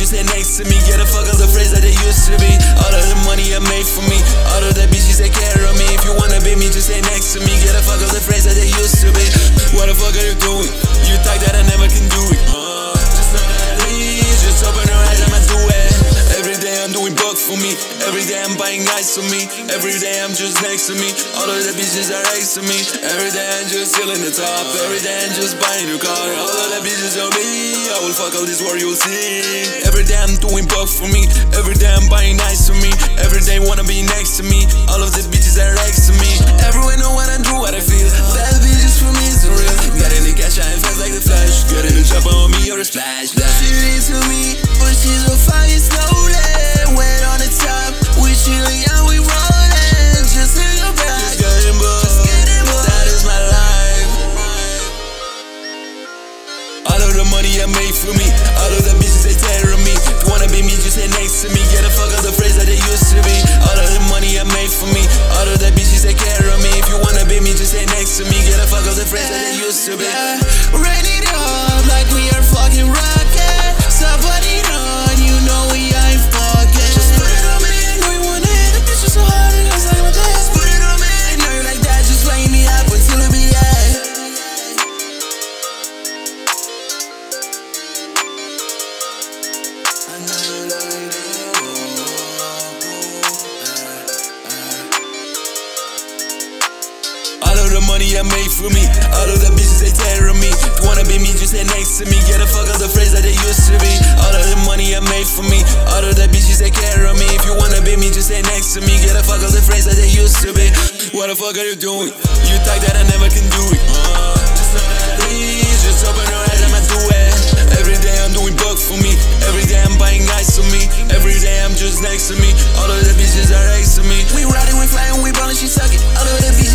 just sit next to me. Get a fuck of the phrase that they used to be. All of the money I made for me, all of the bitches take care of me. If you wanna be me, just sit next to me. Get a fuck of the phrase that they used to be. What the fuck are you doing? You think that I never can do it? Just know that I leave, just open your eyes, I'ma do it. Every day I'm doing buck for me. Every day I'm buying nice for me. Every day I'm just next to me. All of the bitches are next to me. Every day I'm just chilling the top. Every day I'm just buying a car. All of the bitches on me. I will fuck all this world, you'll see. Every day I'm doing buck for me. Every day I'm buying nice for me. Every day wanna be next to me. All of these bitches are next to me. Everyone know what I do, what I feel. Bad bitches for me is real. Got in the cash, I ain't fast like the Flash. Get in the chopper on me or a splash. She leads to me, but she's a fire slowly. Wet on the top, we chillin' and we rollin'. Just in your bag, just getting booked. That is my life. All of the money I made for me, all of the bitches they tear on me. If you wanna be me, just sit next to me. Get a fuck of the phrase that they used to be. All of the money I made for me, all of the bitches they care on me. If you wanna be me, just sit next to me. Get a fuck of the phrase that they used to be. Rain it up like we are fucking rocket. Somebody run, you know we ain't fucking. Just put it on me, I know you want it. The bitch is so hard, it goes like my dad. Just put it on me, I know you like that. Just wake me up until it be I know you like that. All of the money I made for me, all of the bitches they tear on me. If you wanna be me, just sit next to me. Get a fuck of the phrase that they used to be. All of the money I made for me, all of the bitches they care on me. If you wanna be me, just sit next to me. Get a fuck of the phrase that they used to be. What the fuck are you doing? You think that I never can do it? Just know that I leave, just open your eyes, I'ma do it. Every day I'm doing buck for me. Every day I'm buying nice for me. Every day I'm just next to me. All of the bitches are next to me. We riding, we flying, we ballin', she suck it. All of the